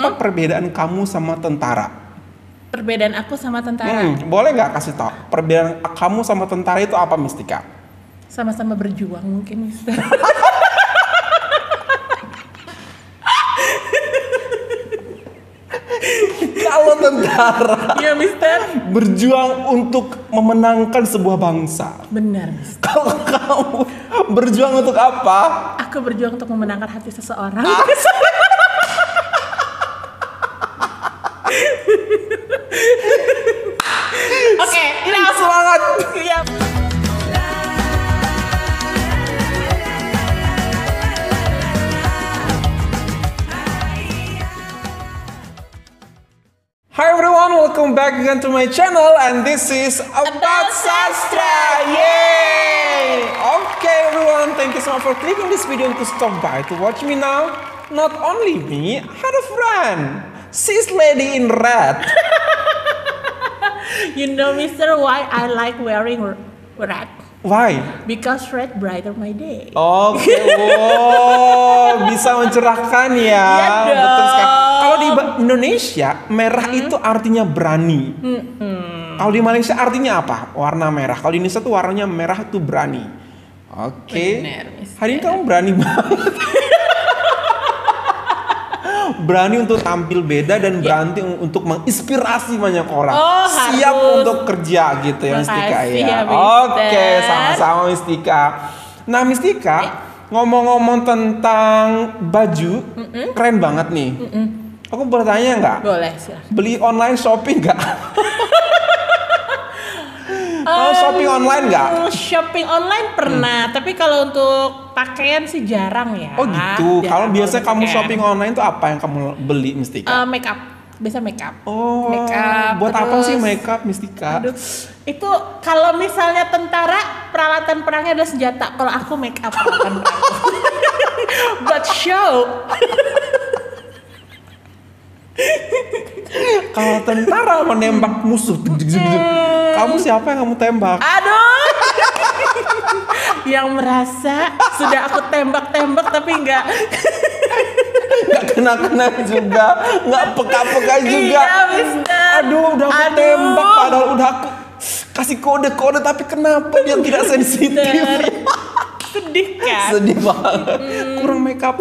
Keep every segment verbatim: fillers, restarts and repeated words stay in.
apa perbedaan kamu sama tentara? Perbedaan aku sama tentara? Hmm, boleh nggak kasih tau? Perbedaan kamu sama tentara itu apa, Mistika? Sama-sama berjuang mungkin, Mister. Kalau tentara, Iya, Mister. berjuang untuk memenangkan sebuah bangsa. Benar, Mister. Kalau kamu berjuang untuk apa? Aku berjuang untuk memenangkan hati seseorang. Ah. Oke, ini Semangat. Iya. Hi everyone, welcome back again to my channel, and this is About Sastra. Yay! Okay everyone, thank you so much for clicking this video to stop by to watch me now. Not only me, I had a friend, sis lady in red. You know, Mister, why I like wearing red? Why? Because red brighter my day. Oke, wow, bisa mencerahkan ya. Iya dong. Betul sekali. Kalau di Indonesia, merah Hmm. itu artinya berani. Hmm. Kalau di Malaysia artinya apa? Warna merah. Kalau di Indonesia tuh warnanya merah tuh berani. Oke. Bener, Mister. Hari ini kamu berani banget. Berani untuk tampil beda dan berani untuk menginspirasi banyak orang. Oh, Siap harus. untuk kerja gitu ya, Mistika Makasih ya. ya, Mister. Oke, sama-sama Mistika. Nah, Mistika, Ya. ngomong-ngomong tentang baju, Mm-mm. keren banget nih. Mm-mm. Aku bertanya nggak? Boleh, silahkan. Beli online shopping nggak? Oh, shopping online nggak? Um, Shopping online pernah, tapi kalau untuk pakaian sih jarang ya. Oh gitu. Jarang Kalau biasanya untuk kamu pakaian. shopping online tuh apa yang kamu beli, Mistika? Eh, make up, biasa make up. Oh, make up, buat apa terus- sih make up, Mistika? Aduh, itu kalau misalnya tentara peralatan perangnya adalah senjata. Kalau aku make up peralatan perang. Buat show. Kalau tentara menembak musuh, kamu siapa yang kamu tembak? Aduh. Yang merasa sudah aku tembak-tembak tapi enggak. Nggak kena-kena juga, nggak peka-peka juga. Iya, Mister. Aduh, udah aku Aduh. tembak, padahal udah aku kasih kode-kode, tapi kenapa dia tidak sensitif? Sedih kan? Sedih banget, kurang make up.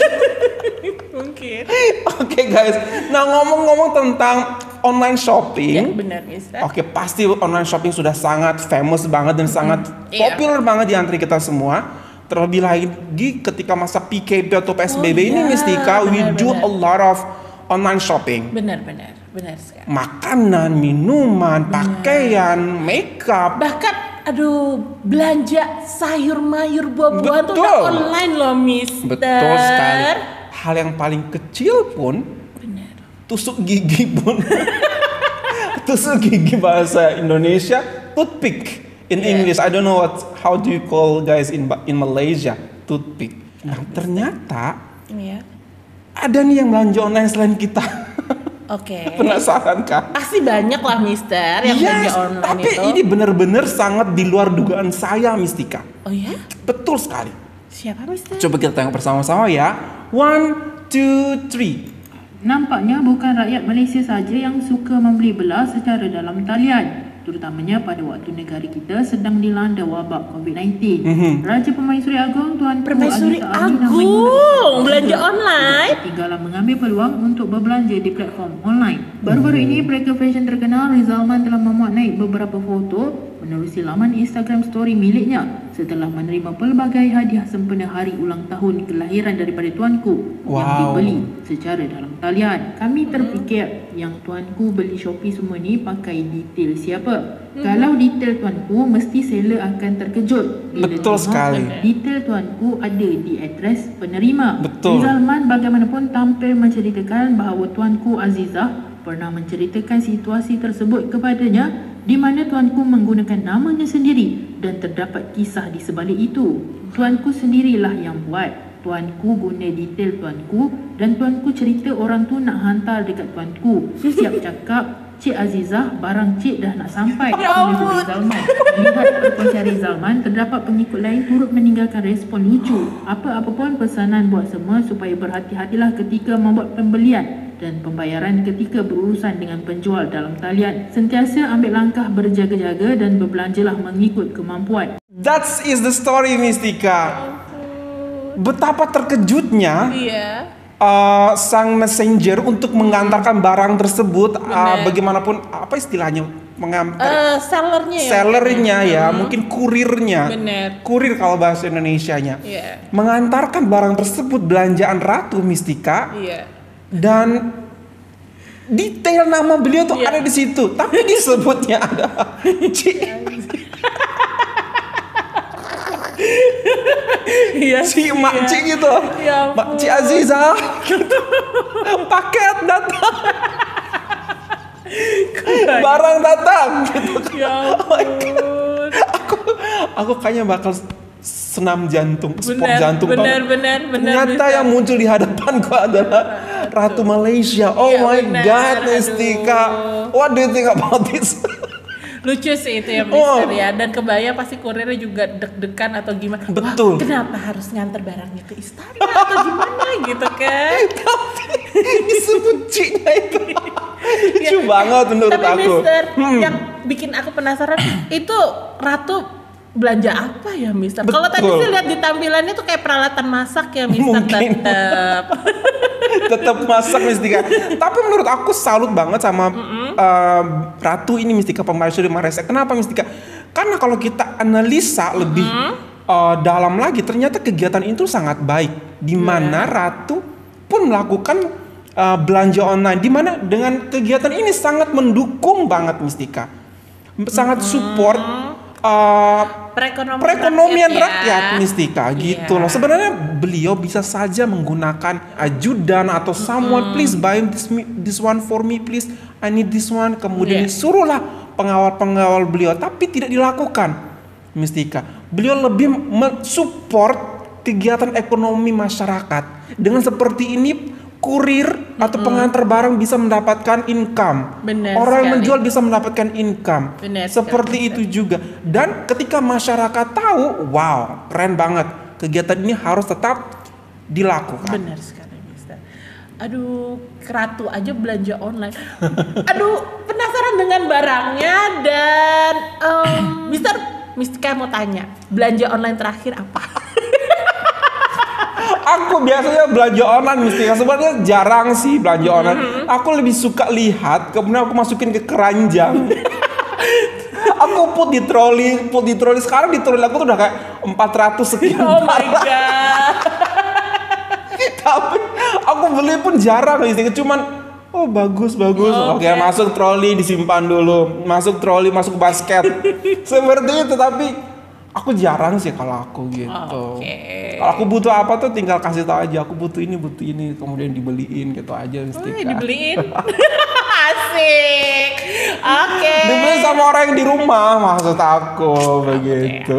Mungkin. Oke guys, nah ngomong-ngomong tentang online Ya, shopping. benar, Mister. Oke, pasti online shopping sudah sangat famous banget dan sangat Iya. populer banget di antara kita semua. Terlebih lagi ketika masa P K B atau P S B B Oh, ini, iya. Mistika, we Benar, do benar. a lot of online shopping. Benar, benar, benar sekali. Makanan, minuman, pakaian, makeup. Bahkan, aduh, belanja sayur mayur buah-buahan tuh udah Betul. online loh, Mister. Betul sekali. Hal yang paling kecil pun, Benar. tusuk gigi pun. Tusuk gigi bahasa Indonesia, toothpick. In Yeah. English, I don't know what how do you call guys in in Malaysia, toothpick. Nah, ternyata Iya. ada nih yang belanja online selain kita. Oke. Penasaran kan? Pasti banyak lah, Mister, yang belanja Yes, online tapi itu. ini benar-benar sangat di luar dugaan saya, Mistika. Oh ya? Betul sekali. Siapa, Mister? Coba kita tengok bersama-sama ya. One, two, three. Nampaknya bukan rakyat Malaysia saja yang suka membeli belah secara dalam talian, terutamanya pada waktu negara kita sedang dilanda wabak covid sembilan belas. Mhm. Raja Permaisuri Agong Tuan Permaisuri Aziza Aminah Agung Maimunah belanja online. ketinggalan mengambil peluang untuk berbelanja di platform online. Baru-baru ini pelakon fashion terkenal Rizalman telah memuat naik beberapa foto menerusi laman Instagram story miliknya setelah menerima pelbagai hadiah sempena hari ulang tahun kelahiran daripada tuanku yang Wow. dibeli secara dalam talian. Kami terfikir yang tuanku beli Shopee semua ni pakai detail siapa. Kalau detail tuanku, mesti seller akan terkejut bila Betul tengok sekali. detail tuanku ada di adres penerima. Betul. Rizalman bagaimanapun tampil menceritakan bahawa tuanku Azizah pernah menceritakan situasi tersebut kepadanya di mana tuanku menggunakan namanya sendiri dan terdapat kisah di sebalik itu. Tuanku sendirilah yang buat. Tuanku guna detail tuanku dan tuanku cerita orang tu nak hantar dekat tuanku. Siap cakap, Cik Azizah, barang cik dah nak sampai. Ya Menurut ampun. Rizalman. Melihat perkongsian Rizalman, terdapat pengikut lain turut meninggalkan respon lucu. Apa-apa pun pesanan buat semua supaya berhati-hatilah ketika membuat pembelian. dan pembayaran ketika berurusan dengan penjual dalam talian. Sentiasa ambil langkah berjaga-jaga dan berbelanjalah mengikut kemampuan. That is the story, Mistika. Betapa terkejutnya Iya. uh, sang messenger untuk mengantarkan barang tersebut, uh, Benar. bagaimanapun apa istilahnya, mengantar Eh, sellernya ya. sellernya ya, Hmm. mungkin kurirnya, Benar. kurir kalau bahasa Indonesianya, Iya. mengantarkan barang tersebut belanjaan Ratu Mistika, Iya. dan detail nama beliau tuh Iya. ada di situ, tapi disebutnya ada Ci, Iya. Ci sih, Mak ya. Ci gitu, Ya Mak Ci ampun. Aziza, gitu. Paket datang, barang datang, gitu. Ya ampun. aku aku kayaknya bakal senam jantung, sport Benar, jantung benar, banget. benar, benar, Ternyata bisa. yang muncul di hadapanku adalah Ratu Malaysia. Oh Ya, my benar. God, Mistika. Aduh. What do you think about this? Lucu sih itu ya, Oh. Mister ya. Dan kebayang pasti kurirnya juga deg-degan atau gimana. Betul. Wah, kenapa harus nganter barangnya ke istana atau gimana gitu kan? Disebut Ci-nya itu. Lucu Ya, banget menurut Tapi aku. Mister, Hmm. yang bikin aku penasaran itu Ratu belanja apa ya, Mister? Kalau tadi Betul. sih lihat di tampilannya tuh kayak peralatan masak ya, Mister. Mungkin. Tetap. Tetap masak Mistika. Tapi menurut aku salut banget sama uh, Ratu ini Mistika, Permaisuri Malaysia. Kenapa Mistika? Karena kalau kita analisa lebih uh, dalam lagi, ternyata kegiatan itu sangat baik. Di mana Ratu pun melakukan uh, belanja online. Di mana dengan kegiatan ini sangat mendukung banget Mistika. Sangat support uh, Perekonomian, perekonomian rakyat, rakyat, ya. Mistika gitu Iya. loh. Sebenarnya beliau bisa saja menggunakan ajudan atau someone, please buy this me- this one for me please, I need this one. Kemudian Iya. suruhlah pengawal-pengawal beliau, tapi tidak dilakukan Mistika. Beliau lebih mensupport kegiatan ekonomi masyarakat. Dengan seperti ini kurir atau pengantar barang bisa mendapatkan income. Benar Orang yang sekali. menjual bisa mendapatkan income. Benar Seperti sekali, itu juga. Dan ketika masyarakat tahu, wow, keren banget. Kegiatan ini harus tetap dilakukan. Benar sekali, Mister. Aduh, Ratu aja belanja online. Aduh, penasaran dengan barangnya dan em, Mister, Mistika mau tanya, belanja online terakhir apa? Aku biasanya belanja online Mistika. Sebenarnya jarang sih belanja online. Aku lebih suka lihat, kemudian aku masukin ke keranjang. Aku put di troli, put di troli. Sekarang di troli aku tuh udah kayak empat ratus sekian. Oh my god. Tapi aku beli pun jarang Mistika. Cuman oh bagus bagus. Oh, Oke, oke. masuk troli disimpan dulu. Masuk troli, masuk basket. Seperti itu, tapi aku jarang sih kalau aku gitu. Oke. Kalau aku butuh apa tuh tinggal kasih tahu aja. Aku butuh ini, butuh ini, kemudian dibeliin gitu aja Mistika. Wih, dibeliin. Asik. Oke. Dibeli sama orang yang di rumah, maksud aku begitu.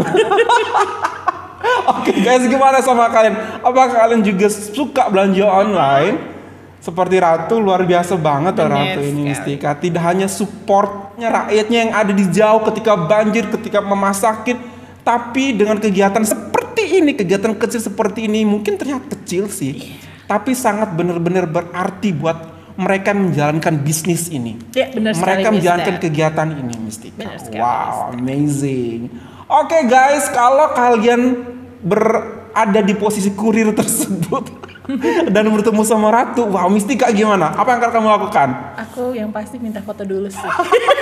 Oke guys, gimana sama kalian? Apakah kalian juga suka belanja online? Seperti Ratu, luar biasa banget ya Benar Ratu ini sekali. Mistika. Tidak hanya supportnya rakyatnya yang ada di jauh ketika banjir, ketika memasakin, tapi dengan kegiatan seperti ini, kegiatan kecil seperti ini, mungkin terlihat kecil sih, tapi sangat benar-benar berarti buat mereka menjalankan bisnis ini. Ya, benar sekali, Mereka menjalankan Mister. kegiatan ini Mistika. Benar sekali, Wow, amazing. Oke guys, kalau kalian berada di posisi kurir tersebut dan bertemu sama Ratu, wow, Mistika gimana? Apa yang akan kamu lakukan? Aku yang pasti minta foto dulu sih.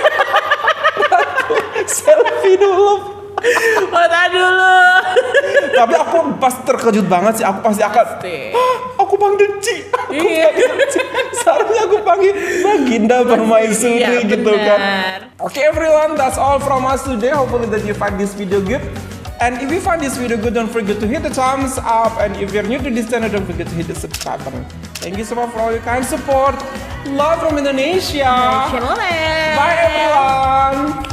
Selfie dulu. Foto dulu. Tapi aku pasti terkejut banget sih. Aku pasti akan. Pasti. "Hah, aku panggil Ci. Aku Iya. panggil Ci. Seharusnya aku panggil Baginda Permaisuri Iya, gitu benar. kan. Oke everyone, that's all from us today. Hopefully that you find this video good. And if you find this video good, don't forget to hit the thumbs up. And if you're new to this channel, don't forget to hit the subscribe button. Thank you so much for all your kind support. Love from Indonesia. Channel. Bye everyone.